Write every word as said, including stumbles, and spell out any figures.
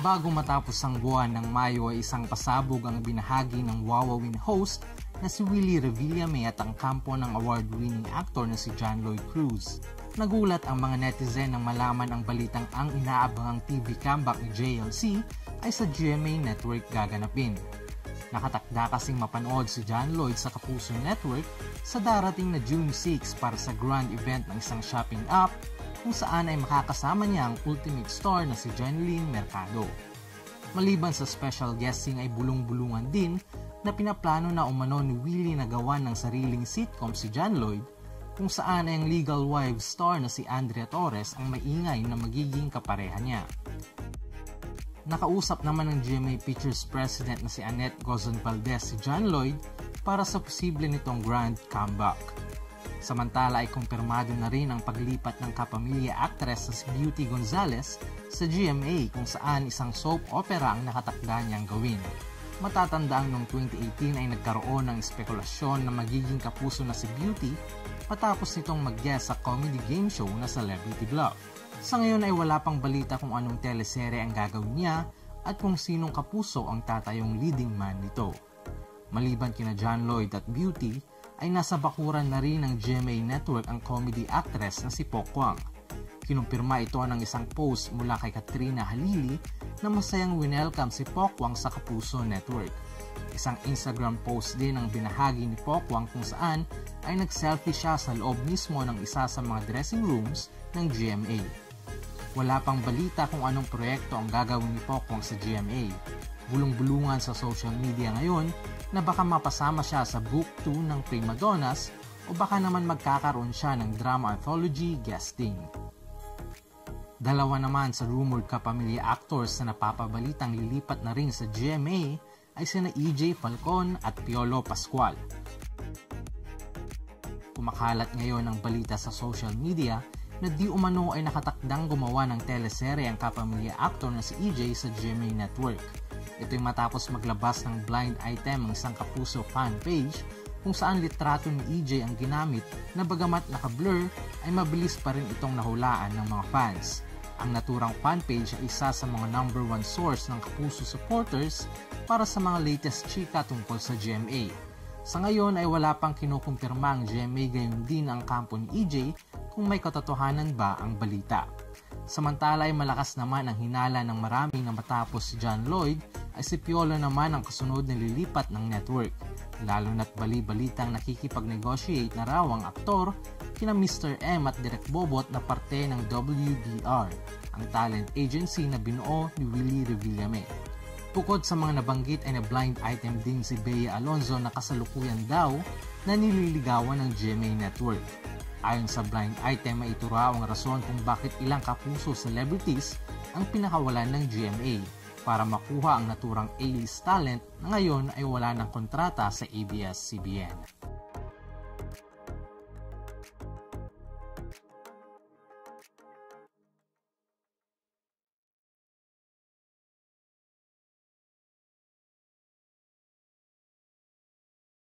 Bago matapos ang buwan ng Mayo ay isang pasabog ang binahagi ng Wowowin host na si Willie Revillame at ang kampo ng award-winning actor na si John Lloyd Cruz. Nagulat ang mga netizen nang malaman ang balitang ang inaabangang T V comeback ni J L C ay sa G M A Network gaganapin. Nakatakda kasing mapanood si John Lloyd sa Kapuso Network sa darating na June sixth para sa grand event ng isang shopping app kung saan ay makakasama niya ang ultimate star na si Jonlyn Mercado. Maliban sa special guesting ay bulong-bulungan din na pinaplano na umano ni Willie na gawan ng sariling sitcom si John Lloyd kung saan ay ang Legal Wives star na si Andrea Torres ang maingay na magiging kapareha niya. Nakausap naman ng G M A Pictures President na si Annette Gozon Valdez si John Lloyd para sa posible nitong grand comeback. Samantala ay kumpirmado na rin ang paglipat ng kapamilya actress na si Beauty Gonzalez sa G M A kung saan isang soap opera ang nakatakda niyang gawin. Matatandaang noong twenty eighteen ay nagkaroon ng espekulasyon na magiging kapuso na si Beauty matapos nitong mag-guest sa comedy game show na Celebrity Bluff. Sa ngayon ay wala pang balita kung anong teleserye ang gagawin niya at kung sinong kapuso ang tatayong leading man nito. Maliban kina John Lloyd at Beauty, ay nasa bakuran na rin ng G M A Network ang comedy actress na si Pokwang. Kinumpirma ito ng isang post mula kay Katrina Halili na masayang winelcome si Pokwang sa Kapuso Network. Isang Instagram post din ang binahagi ni Pokwang kung saan ay nag-selfie siya sa loob mismo ng isa sa mga dressing rooms ng G M A. Wala pang balita kung anong proyekto ang gagawin ni Pokwang sa G M A. Bulong-bulungan sa social media ngayon na baka mapasama siya sa Book two ng Prima Donnas o baka naman magkakaroon siya ng drama anthology guesting. Dalawa naman sa rumored kapamilya actors na napapabalitang lilipat na rin sa G M A ay sina E J Falcon at Piolo Pascual. Kumakalat ngayon ang balita sa social media na di umano ay nakatakdang gumawa ng teleserye ang kapamilya actor na si E J sa G M A Network. Ito'y matapos maglabas ng blind item ng isang Kapuso fan page kung saan litrato ni E J ang ginamit na bagamat naka-blur ay mabilis pa rin itong nahulaan ng mga fans. Ang naturang fan page ay isa sa mga number one source ng Kapuso supporters para sa mga latest chika tungkol sa G M A. Sa ngayon ay wala pang kinukumpirma ang G M A, gayon din ang kampo ni E J kung may katotohanan ba ang balita. Samantala ay malakas naman ang hinala ng marami na matapos si John Lloyd ay si Piolo naman ang kasunod na lilipat ng network. Lalo na't bali-balitang nakikipag-negotiate na raw ang aktor kina Mister M at Direk Bobot na parte ng W B R, ang talent agency na binuo ni Willie Revillame. Bukod sa mga nabanggit ay na-blind item din si Bea Alonzo na kasalukuyan daw na nililigawan ng G M A Network. Ayon sa blind item ay ito raw ang rason kung bakit ilang Kapuso celebrities ang pinakawalan ng G M A para makuha ang naturang A-list talent na ngayon ay wala ng kontrata sa A B S C B N.